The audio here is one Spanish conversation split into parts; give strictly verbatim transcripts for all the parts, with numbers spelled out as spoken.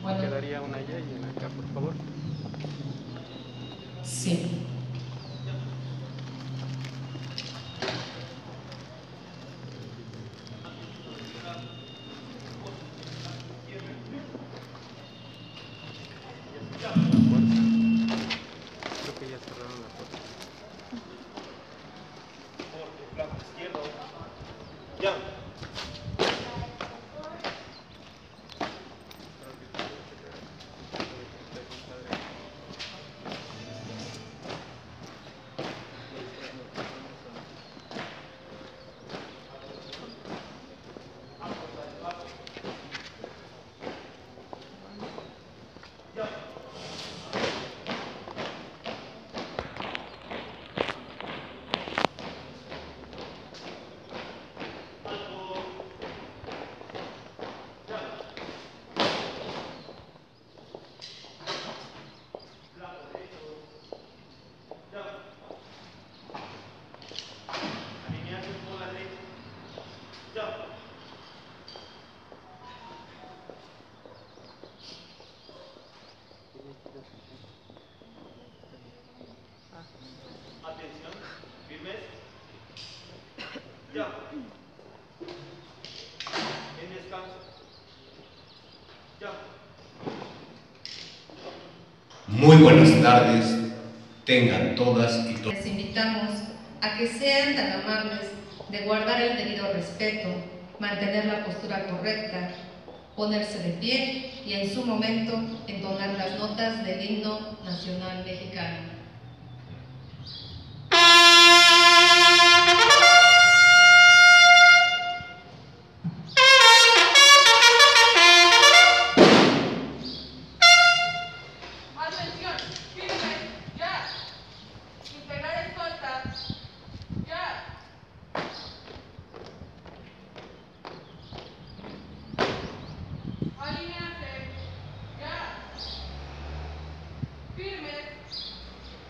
Bueno. Quedaría una allá y una acá, por favor. Sí. Creo que ya cerraron la puerta. Por el flanco izquierdo. Ya. Atención, firmes. Ya. En descanso. Ya. Muy buenas tardes, tengan todas y todos. Les invitamos a que sean tan amables de guardar el debido respeto, mantener la postura correcta, ponerse de pie y en su momento entonar las notas del himno nacional mexicano. Atención, firmes, ya. Integrar escolta, ya. Alinearse, ya. Firmes,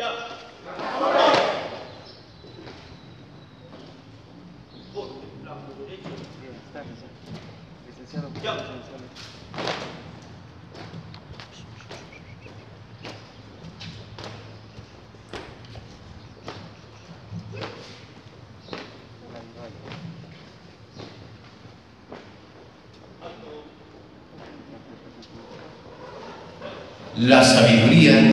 Ya. Por el flanco derecho. Bien, está, licenciado. Ya. Licenciado. La sabiduría